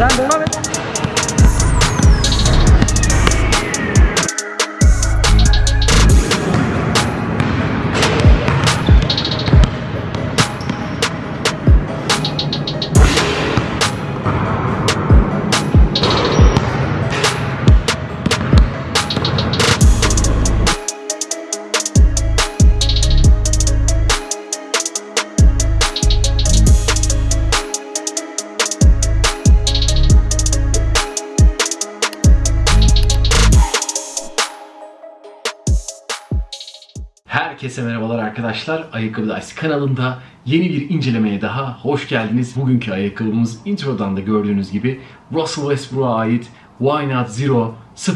Sen de ona ver. Herkese merhabalar arkadaşlar. Ayakkabı Dice kanalında yeni bir incelemeye daha hoş geldiniz. Bugünkü ayakkabımız introdan da gördüğünüz gibi Russell Westbrook'a ait Why Not Zero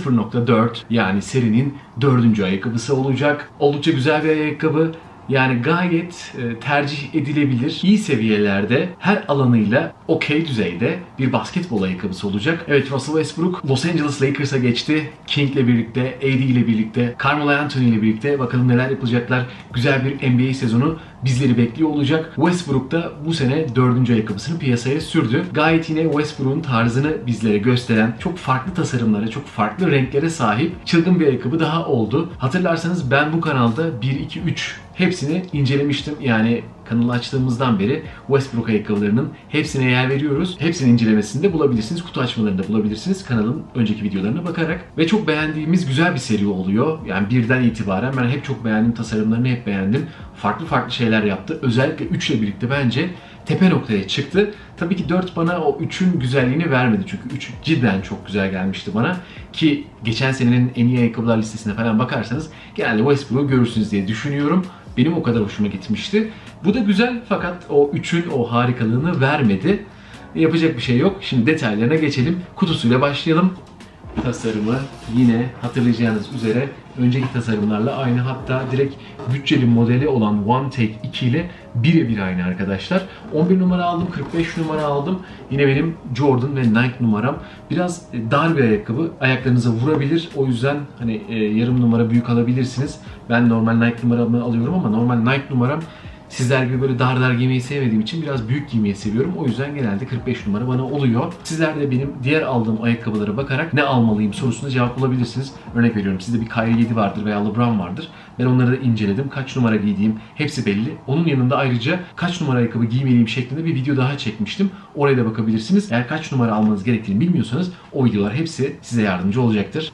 0.4 yani serinin 4. ayakkabısı olacak. Oldukça güzel bir ayakkabı. Yani gayet tercih edilebilir, iyi seviyelerde, her alanıyla okey düzeyde bir basketbol ayakkabısı olacak. Evet, Russell Westbrook Los Angeles Lakers'a geçti. King'le birlikte, AD ile birlikte, Carmelo Anthony ile birlikte bakalım neler yapacaklar. Güzel bir NBA sezonu bizleri bekliyor olacak. Westbrook da bu sene 4. ayakkabısını piyasaya sürdü. Gayet yine Westbrook'un tarzını bizlere gösteren, çok farklı tasarımlara, çok farklı renklere sahip çılgın bir ayakkabı daha oldu. Hatırlarsanız ben bu kanalda 1, 2, 3 hepsini incelemiştim. Yani kanalı açtığımızdan beri Westbrook ayakkabılarının hepsine yer veriyoruz. Hepsinin incelemesini de bulabilirsiniz. Kutu açmalarını da bulabilirsiniz kanalın önceki videolarına bakarak. Ve çok beğendiğimiz güzel bir seri oluyor. Yani birden itibaren ben hep çok beğendim. Tasarımlarını hep beğendim. Farklı farklı şeyler yaptı. Özellikle 3 ile birlikte bence tepe noktaya çıktı. Tabii ki 4 bana o 3'ün güzelliğini vermedi. Çünkü 3 cidden çok güzel gelmişti bana. Ki geçen senenin en iyi ayakkabılar listesine falan bakarsanız genelde Westbrook'u görürsünüz diye düşünüyorum. Benim o kadar hoşuma gitmişti. Bu da güzel fakat o 3'ün o harikalığını vermedi. Yapacak bir şey yok. Şimdi detaylarına geçelim. Kutusuyla başlayalım. Tasarımı yine hatırlayacağınız üzere önceki tasarımlarla aynı, hatta direkt bütçeli modeli olan One Take 2 ile birebir aynı arkadaşlar. 11 numara aldım, 45 numara aldım. Yine benim Jordan ve Nike numaram. Biraz dar bir ayakkabı. Ayaklarınıza vurabilir. O yüzden hani yarım numara büyük alabilirsiniz. Ben normal Nike numaramı alıyorum ama normal Nike numaram sizler gibi böyle dar giymeyi sevmediğim için biraz büyük giymeyi seviyorum. O yüzden genelde 45 numara bana oluyor. Sizler de benim diğer aldığım ayakkabılara bakarak ne almalıyım sorusuna cevap bulabilirsiniz. Örnek veriyorum, sizde bir Kyrie 7 vardır veya LeBron vardır. Ben onları da inceledim. Kaç numara giydiğim hepsi belli. Onun yanında ayrıca kaç numara ayakkabı giymeliyim şeklinde bir video daha çekmiştim. Oraya da bakabilirsiniz. Eğer kaç numara almanız gerektiğini bilmiyorsanız o videolar hepsi size yardımcı olacaktır.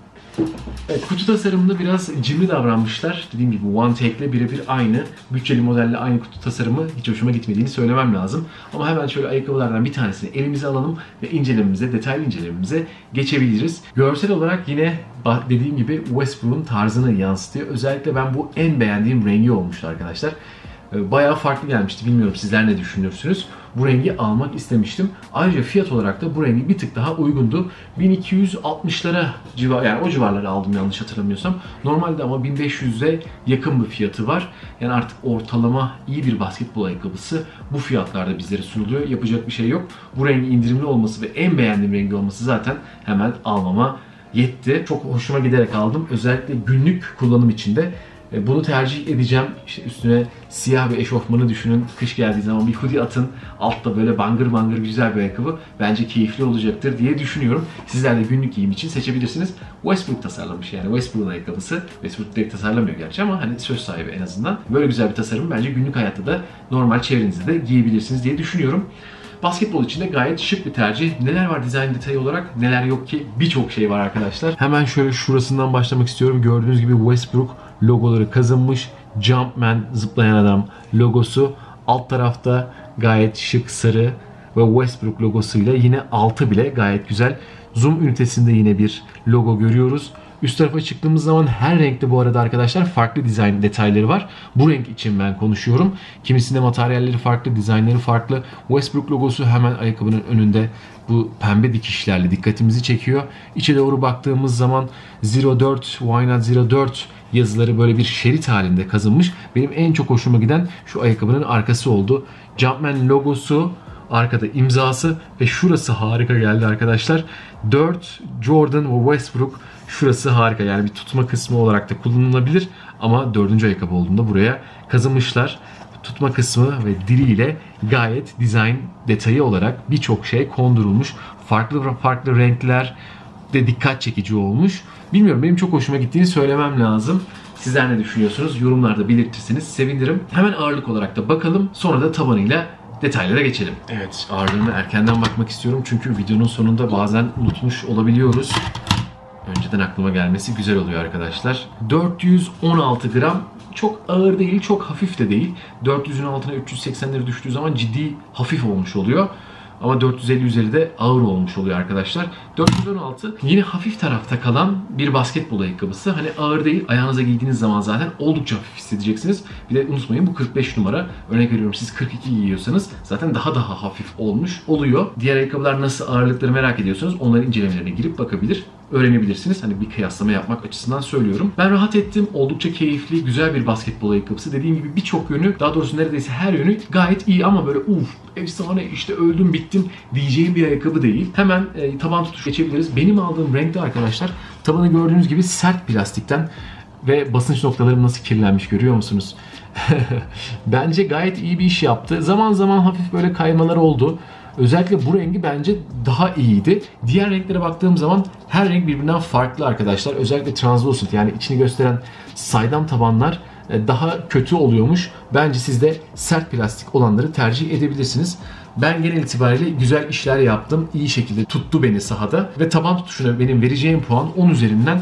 Evet, kutu tasarımında biraz cimri davranmışlar. Dediğim gibi One Take ile birebir aynı. Bütçeli modelle aynı kutu tasarımı hiç hoşuma gitmediğini söylemem lazım. Ama hemen şöyle ayakkabılardan bir tanesini elimize alalım ve incelememize, detaylı incelememize geçebiliriz. Görsel olarak yine dediğim gibi Westbrook'un tarzını yansıtıyor. Özellikle ben bu en beğendiğim rengi olmuştu arkadaşlar. Bayağı farklı gelmişti. Bilmiyorum sizler ne düşünürsünüz. Bu rengi almak istemiştim. Ayrıca fiyat olarak da bu rengi bir tık daha uygundu. 1260'lara yani o civarlara aldım yanlış hatırlamıyorsam. Normalde ama 1500'e yakın bir fiyatı var. Yani artık ortalama iyi bir basketbol ayakkabısı bu fiyatlarda bizlere sunuluyor. Yapacak bir şey yok. Bu rengi indirimli olması ve en beğendiğim rengi olması zaten hemen almama yetti. Çok hoşuma giderek aldım. Özellikle günlük kullanım için de bunu tercih edeceğim. İşte üstüne siyah bir eşofmanı düşünün. Kış geldiği zaman bir hoodie atın. Altta böyle bangır bangır güzel bir ayakkabı. Bence keyifli olacaktır diye düşünüyorum. Sizler de günlük giyim için seçebilirsiniz. Westbrook tasarlamış, yani Westbrook'un ayakkabısı. Westbrook direkt tasarlamıyor gerçi ama hani söz sahibi en azından. Böyle güzel bir tasarım bence günlük hayatta da normal çevrenizde de giyebilirsiniz diye düşünüyorum. Basketbol için de gayet şık bir tercih. Neler var dizayn detayı olarak, neler yok ki? Birçok şey var arkadaşlar. Hemen şöyle şurasından başlamak istiyorum. Gördüğünüz gibi Westbrook logoları kazınmış. Jumpman, zıplayan adam logosu. Alt tarafta gayet şık sarı ve Westbrook logosuyla yine altı bile gayet güzel. Zoom ünitesinde yine bir logo görüyoruz. Üst tarafa çıktığımız zaman her renkte bu arada arkadaşlar farklı dizayn detayları var. Bu renk için ben konuşuyorum. Kimisinde materyalleri farklı, dizaynları farklı. Westbrook logosu hemen ayakkabının önünde bu pembe dikişlerle dikkatimizi çekiyor. İçe doğru baktığımız zaman 04, Why Not 04 yazıları böyle bir şerit halinde kazınmış. Benim en çok hoşuma giden şu ayakkabının arkası oldu. Jumpman logosu, arkada imzası ve şurası harika geldi arkadaşlar. 4 Jordan ve Westbrook, şurası harika. Yani bir tutma kısmı olarak da kullanılabilir ama 4. ayakkabı olduğunda buraya kazımışlar. tutma kısmı ve diliyle gayet dizayn detayı olarak birçok şey kondurulmuş. Farklı farklı renkler de dikkat çekici olmuş. Bilmiyorum, benim çok hoşuma gittiğini söylemem lazım. Sizler ne düşünüyorsunuz? Yorumlarda belirtirseniz sevinirim. Hemen ağırlık olarak da bakalım. Sonra da tabanıyla detaylara geçelim. Evet, ağırlığına erkenden bakmak istiyorum. Çünkü videonun sonunda bazen unutmuş olabiliyoruz. Önceden aklıma gelmesi güzel oluyor arkadaşlar. 416 gram. Çok ağır değil, çok hafif de değil. 400'ün altına 380'lere düştüğü zaman ciddi hafif olmuş oluyor. Ama 450 üzeri de ağır olmuş oluyor arkadaşlar. 416 yine hafif tarafta kalan bir basketbol ayakkabısı. Hani ağır değil, ayağınıza giydiğiniz zaman zaten oldukça hafif hissedeceksiniz. Bir de unutmayın, bu 45 numara. Örnek veriyorum, siz 42 giyiyorsanız zaten daha hafif olmuş oluyor. Diğer ayakkabılar nasıl, ağırlıkları merak ediyorsanız onların incelemelerine girip bakabilir, öğrenebilirsiniz. Hani bir kıyaslama yapmak açısından söylüyorum. Ben rahat ettim. Oldukça keyifli, güzel bir basketbol ayakkabısı. Dediğim gibi birçok yönü, daha doğrusu neredeyse her yönü gayet iyi ama böyle efsane, işte öldüm bittim diyeceğim bir ayakkabı değil. Hemen taban tutuşu geçebiliriz. Benim aldığım renkte arkadaşlar, tabanı gördüğünüz gibi sert plastikten ve basınç noktalarım nasıl kirlenmiş görüyor musunuz? Bence gayet iyi bir iş yaptı. Zaman zaman hafif böyle kaymalar oldu. Özellikle bu rengi bence daha iyiydi. Diğer renklere baktığım zaman her renk birbirinden farklı arkadaşlar. Özellikle translucent, yani içini gösteren saydam tabanlar daha kötü oluyormuş. Bence siz de sert plastik olanları tercih edebilirsiniz. Ben genel itibariyle güzel işler yaptım. İyi şekilde tuttu beni sahada. Ve taban tutuşuna benim vereceğim puan 10 üzerinden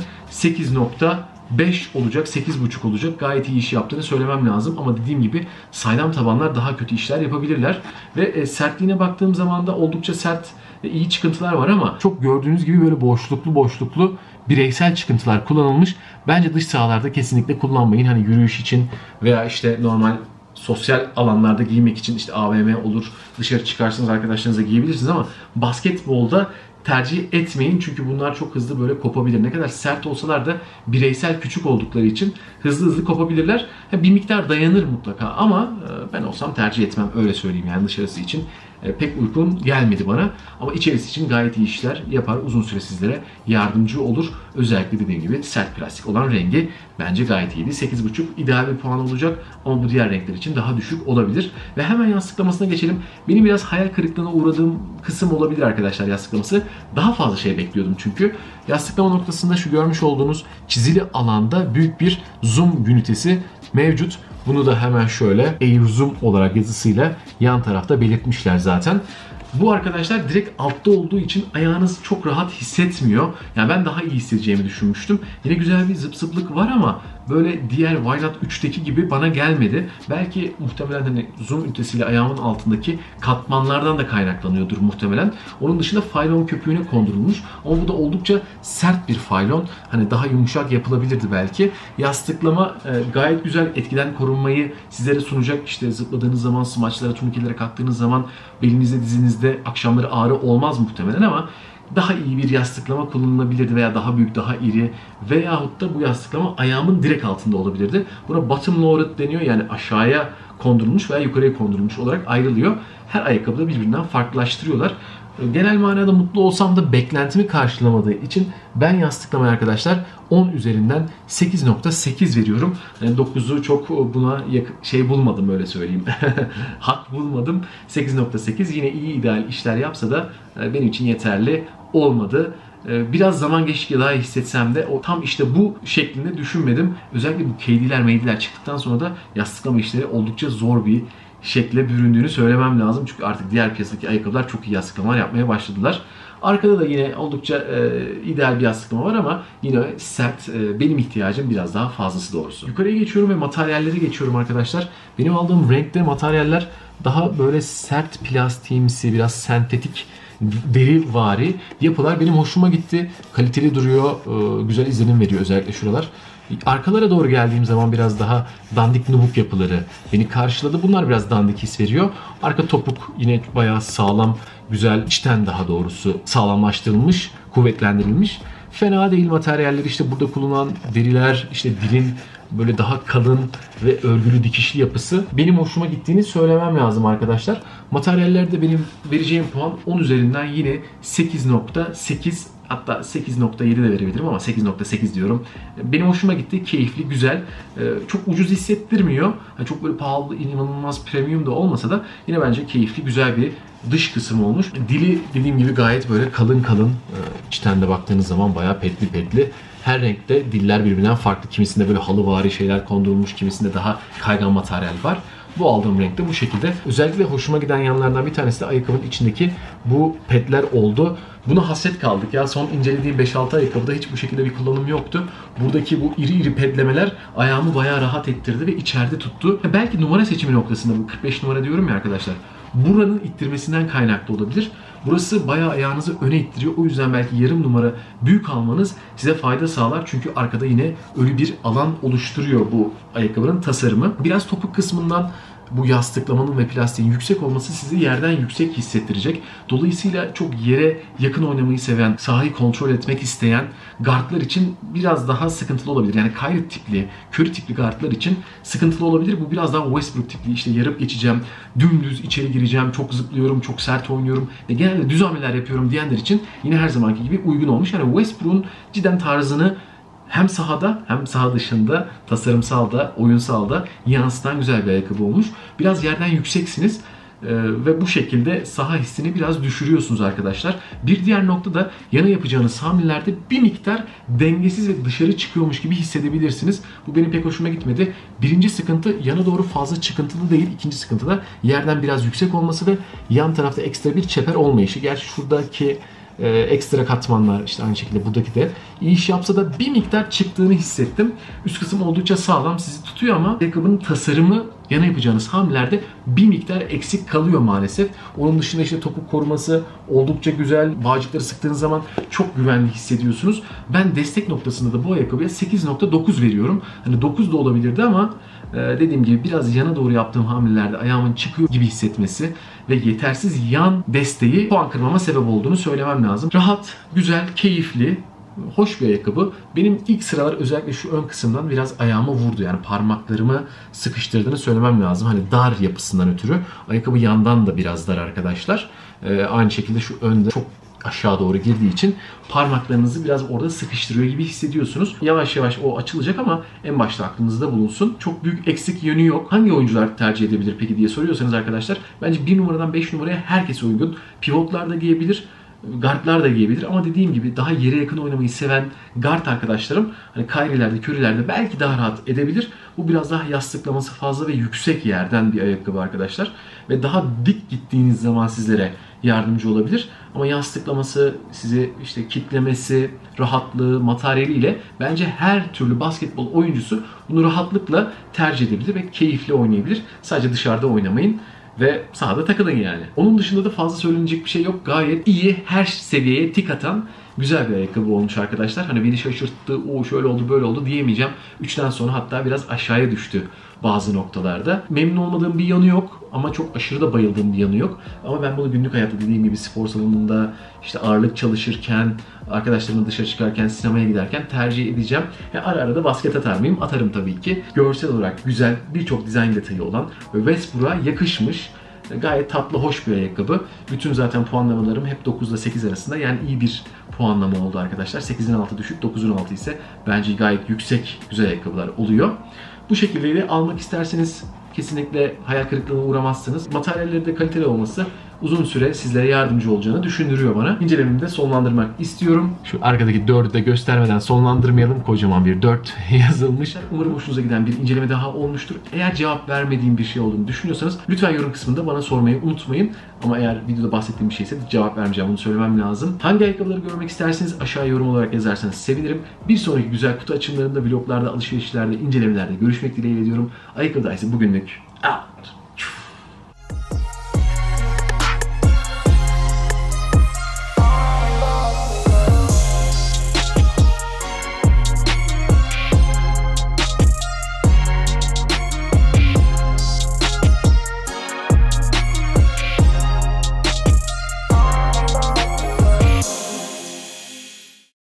8.5 olacak, 8.5 olacak. Gayet iyi iş yaptığını söylemem lazım. Ama dediğim gibi saydam tabanlar daha kötü işler yapabilirler. Ve sertliğine baktığım zaman da oldukça sert ve iyi çıkıntılar var ama çok gördüğünüz gibi böyle boşluklu bireysel çıkıntılar kullanılmış. Bence dış sahalarda kesinlikle kullanmayın. Hani yürüyüş için veya işte normal sosyal alanlarda giymek için, işte AVM olur, dışarı çıkarsınız arkadaşlarınızla giyebilirsiniz ama basketbolda tercih etmeyin çünkü bunlar çok hızlı böyle kopabilir. Ne kadar sert olsalar da bireysel küçük oldukları için hızlı kopabilirler. Bir miktar dayanır mutlaka ama ben olsam tercih etmem, öyle söyleyeyim, yani dışarısı için pek uygun gelmedi bana. Ama içerisi için gayet iyi işler yapar. Uzun süre sizlere yardımcı olur. Özellikle dediğim gibi sert plastik olan rengi bence gayet iyiydi. 8.5 ideal bir puan olacak ama bu diğer renkler için daha düşük olabilir. Ve hemen yastıklamasına geçelim. Benim biraz hayal kırıklığına uğradığım kısım olabilir arkadaşlar yastıklaması. Daha fazla şey bekliyordum çünkü. Yastıklama noktasında şu görmüş olduğunuz çizili alanda büyük bir zoom ünitesi mevcut. Bunu da hemen şöyle Air Zoom olarak yazısıyla yan tarafta belirtmişler zaten. Bu arkadaşlar direkt altta olduğu için ayağınız çok rahat hissetmiyor. Yani ben daha iyi hissedeceğimi düşünmüştüm. Yine güzel bir zıp zıplık var ama böyle diğer Why Not 3'teki gibi bana gelmedi. Belki muhtemelen hani zoom ünitesiyle ayağımın altındaki katmanlardan da kaynaklanıyordur muhtemelen. Onun dışında faylon köpüğüne kondurulmuş. Ama bu da oldukça sert bir faylon. Hani daha yumuşak yapılabilirdi belki. Yastıklama gayet güzel, etkiden korunmayı sizlere sunacak. İşte zıpladığınız zaman, smaçlara, turnikelere kalktığınız zaman belinizde, dizinizde akşamları ağrı olmaz muhtemelen ama daha iyi bir yastıklama kullanılabilirdi veya daha büyük, daha iri veyahut da bu yastıklama ayağımın direkt altında olabilirdi. Buna bottom loaded deniyor, yani aşağıya kondurulmuş veya yukarıya kondurulmuş olarak ayrılıyor. Her ayakkabıda birbirinden farklılaştırıyorlar. Genel manada mutlu olsam da beklentimi karşılamadığı için ben yastıklamaya arkadaşlar 10 üzerinden 8.8 veriyorum. Yani 9'u çok buna bulmadım, öyle söyleyeyim. Hak bulmadım. 8.8 yine iyi, ideal işler yapsa da benim için yeterli olmadı. Biraz zaman geçtikçe daha iyi hissetsem de o tam işte bu şeklinde düşünmedim. Özellikle bu KD'ler çıktıktan sonra da yastıklama işleri oldukça zor bir şekle büründüğünü söylemem lazım. Çünkü artık diğer piyasadaki ayakkabılar çok iyi yastıklamalar yapmaya başladılar. Arkada da yine oldukça ideal bir yastıklama var ama yine sert, benim ihtiyacım biraz daha fazlası doğrusu. Yukarıya geçiyorum ve materyallere geçiyorum arkadaşlar. Benim aldığım renkte materyaller daha böyle sert plastiğimsi, biraz sentetik, derivari yapılar benim hoşuma gitti. Kaliteli duruyor, güzel izlenim veriyor özellikle şuralar. Arkalara doğru geldiğim zaman biraz daha dandik nubuk yapıları beni karşıladı. Bunlar biraz dandik his veriyor. Arka topuk yine bayağı sağlam, güzel, içten daha doğrusu sağlamlaştırılmış, kuvvetlendirilmiş. Fena değil materyaller, işte burada kullanılan deriler, işte dilin böyle daha kalın ve örgülü, dikişli yapısı benim hoşuma gittiğini söylemem lazım arkadaşlar. Materyallerde benim vereceğim puan 10 üzerinden yine 8.8 Hatta 8.7 de verebilirim ama 8.8 diyorum. Benim hoşuma gitti. Keyifli, güzel. Çok ucuz hissettirmiyor. Çok böyle pahalı, inanılmaz premium da olmasa da yine bence keyifli, güzel bir dış kısım olmuş. Dili dediğim gibi gayet böyle kalın kalın. İçten de baktığınız zaman bayağı petli petli. Her renkte diller birbirinden farklı. Kimisinde böyle halıvari şeyler kondurulmuş, kimisinde daha kaygan materyal var. Bu aldığım renkte bu şekilde. Özellikle hoşuma giden yanlardan bir tanesi de ayakkabının içindeki bu pedler oldu. Buna hasret kaldık ya. Son incelediğim 5-6 ayakkabıda hiç bu şekilde bir kullanım yoktu. Buradaki bu iri iri pedlemeler ayağımı bayağı rahat ettirdi ve içeride tuttu. Belki numara seçimi noktasında, bu 45 numara diyorum ya arkadaşlar. Buranın ittirmesinden kaynaklı olabilir. Burası bayağı ayağınızı öne ittiriyor. O yüzden belki yarım numara büyük almanız size fayda sağlar. Çünkü arkada yine ölü bir alan oluşturuyor bu ayakkabının tasarımı. Biraz topuk kısmından bu yastıklamanın ve plastiğin yüksek olması sizi yerden yüksek hissettirecek. Dolayısıyla çok yere yakın oynamayı seven, sahayı kontrol etmek isteyen guardlar için biraz daha sıkıntılı olabilir. Yani Kyrie tipli, Curry tipli guardlar için sıkıntılı olabilir. Bu biraz daha Westbrook tipli, işte yarıp geçeceğim, dümdüz içeri gireceğim, çok zıplıyorum, çok sert oynuyorum ve genelde düz hamleler yapıyorum diyenler için yine her zamanki gibi uygun olmuş. Yani Westbrook'un cidden tarzını hem sahada hem saha dışında, tasarımsal da, oyunsal da yansıtan güzel bir ayakkabı olmuş. Biraz yerden yükseksiniz ve bu şekilde saha hissini biraz düşürüyorsunuz arkadaşlar. Bir diğer nokta da yana yapacağınız hamlelerde bir miktar dengesiz ve dışarı çıkıyormuş gibi hissedebilirsiniz. Bu benim pek hoşuma gitmedi. Birinci sıkıntı yana doğru fazla çıkıntılı değil. İkinci sıkıntı da yerden biraz yüksek olması ve yan tarafta ekstra bir çeper olmayışı. Gerçi şuradaki ekstra katmanlar işte aynı şekilde buradaki de iyi iş yapsa da bir miktar çıktığını hissettim. Üst kısım oldukça sağlam sizi tutuyor ama ayakkabının tasarımı yana yapacağınız hamlelerde bir miktar eksik kalıyor maalesef. Onun dışında işte topuk koruması oldukça güzel. Bağcıkları sıktığınız zaman çok güvenli hissediyorsunuz. Ben destek noktasında da bu ayakkabıya 8.9 veriyorum. Hani 9 da olabilirdi ama dediğim gibi biraz yana doğru yaptığım hamlelerde ayağımın çıkıyor gibi hissetmesi ve yetersiz yan desteği puan kırmama sebep olduğunu söylemem lazım. Rahat, güzel, keyifli, hoş bir ayakkabı. Benim ilk sıralar özellikle şu ön kısımdan biraz ayağıma vurdu. Yani parmaklarımı sıkıştırdığını söylemem lazım. Hani dar yapısından ötürü. Ayakkabı yandan da biraz dar arkadaşlar. Aynı şekilde şu önde çok aşağı doğru girdiği için parmaklarınızı biraz orada sıkıştırıyor gibi hissediyorsunuz. Yavaş yavaş o açılacak ama en başta aklınızda bulunsun. Çok büyük eksik yönü yok. Hangi oyuncular tercih edebilir peki diye soruyorsanız arkadaşlar, bence 1 numaradan 5 numaraya herkes uygun. Pivotlar da giyebilir, guardlar da giyebilir ama dediğim gibi daha yere yakın oynamayı seven guard arkadaşlarım hani Kyrie'lerde, Curry'lerde belki daha rahat edebilir. Bu biraz daha yastıklaması fazla ve yüksek yerden bir ayakkabı arkadaşlar. Ve daha dik gittiğiniz zaman sizlere yardımcı olabilir. Ama yastıklaması, sizi işte kitlemesi, rahatlığı, materyaliyle bence her türlü basketbol oyuncusu bunu rahatlıkla tercih edebilir ve keyifli oynayabilir. Sadece dışarıda oynamayın ve sahada takılın yani. Onun dışında da fazla söylenecek bir şey yok. Gayet iyi, her seviyeye tik atan güzel bir ayakkabı olmuş arkadaşlar. Hani beni şaşırttı, o şöyle oldu böyle oldu diyemeyeceğim. 3'ten sonra hatta biraz aşağıya düştü bazı noktalarda. Memnun olmadığım bir yanı yok ama çok aşırı da bayıldığım bir yanı yok. Ama ben bunu günlük hayatta dediğim gibi spor salonunda, işte ağırlık çalışırken, arkadaşlarımla dışarı çıkarken, sinemaya giderken tercih edeceğim. Ara ara da basket atar mıyım? Atarım tabii ki. Görsel olarak güzel, birçok dizayn detayı olan ve Westbrook'a yakışmış. Gayet tatlı, hoş bir ayakkabı. Bütün zaten puanlamalarım hep 9 ile 8 arasında. Yani iyi bir puanlama oldu arkadaşlar. 8'in altı düşük, 9'un altı ise bence gayet yüksek, güzel ayakkabılar oluyor. Bu şekilde de almak isterseniz kesinlikle hayal kırıklığına uğramazsınız. Materyalleri de kaliteli olması uzun süre sizlere yardımcı olacağını düşündürüyor bana. İncelememi de sonlandırmak istiyorum. Şu arkadaki 4'ü de göstermeden sonlandırmayalım. Kocaman bir 4 yazılmış. Umarım hoşunuza giden bir inceleme daha olmuştur. Eğer cevap vermediğim bir şey olduğunu düşünüyorsanız lütfen yorum kısmında bana sormayı unutmayın. Ama eğer videoda bahsettiğim bir şeyse cevap vermeyeceğim. Bunu söylemem lazım. Hangi ayakkabıları görmek isterseniz aşağı yorum olarak yazarsanız sevinirim. Bir sonraki güzel kutu açımlarında, vloglarda, alışverişlerde, incelemelerde görüşmek dileğiyle diyorum. Ayakkabı Dice'ı bugünlük out.